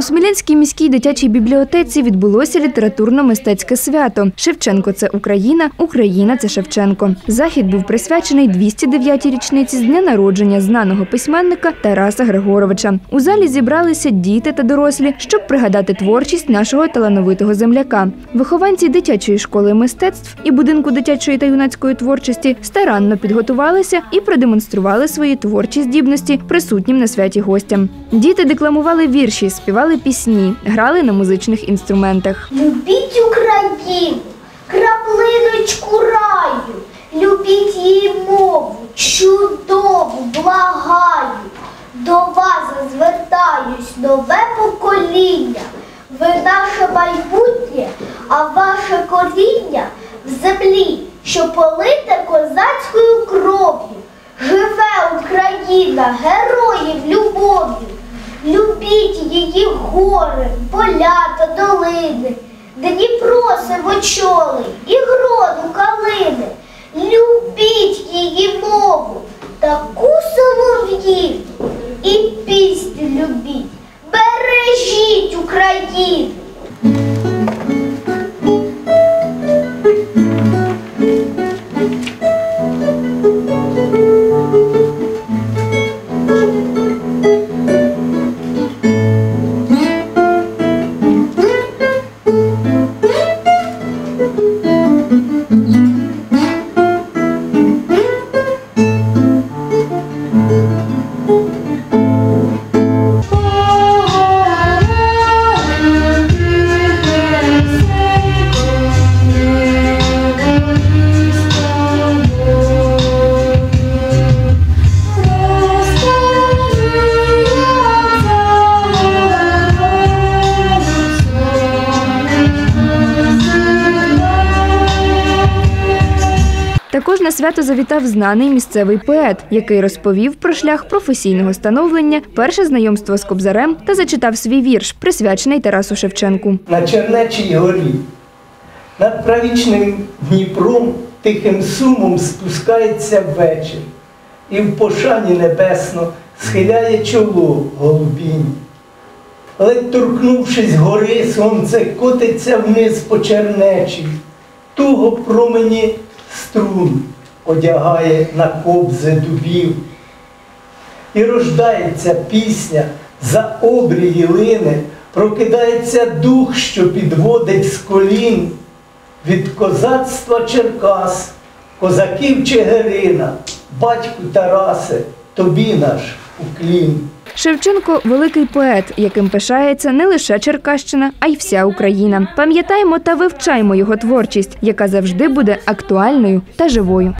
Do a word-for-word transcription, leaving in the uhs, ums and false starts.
У Смілянській міській дитячій бібліотеці відбулося літературно-мистецьке свято «Шевченко – це Україна, Україна – це Шевченко». Захід був присвячений двісті дев'ятій річниці з дня народження знаного письменника Тараса Григоровича. У залі зібралися діти та дорослі, щоб пригадати творчість нашого талановитого земляка. Вихованці дитячої школи мистецтв і будинку дитячої та юнацької творчості старанно підготувалися і продемонстрували свої творчі здібності присутнім на святі гостям. Діти декламували вірші, співали пісні, грали на музичних інструментах. Любіть Україну, краплиночку раю, любіть її мову, чудову, благаю. До вас звертаюсь, нове покоління. Ви наше майбутнє, а ваше коріння в землі, що полите козацькою кров'ю. Живе Україна героїв любов'ю. Любіть її гори, поля та долини, Дніпро сивочолий і грону калини. Любіть її мову, таку солов'їну, і пісню любіть, бережіть Україну. Також на свято завітав знаний місцевий поет, який розповів про шлях професійного становлення, перше знайомство з Кобзарем та зачитав свій вірш, присвячений Тарасу Шевченку. На Чернечій горі, над правічним Дніпром, тихим сумом спускається вечір, і в пошані небесно схиляє чоло голубінь. Ледь торкнувшись гори, сонце котиться вниз по Чернечій, туго промені струн одягає на кобзи дубів. І рождається пісня, за обрії лине, прокидається дух, що підводить з колін. Від козацтва Черкас, козаків Чигирина, батьку Тарасе, тобі наш уклін. Шевченко – великий поет, яким пишається не лише Черкащина, а й вся Україна. Пам'ятаємо та вивчаємо його творчість, яка завжди буде актуальною та живою.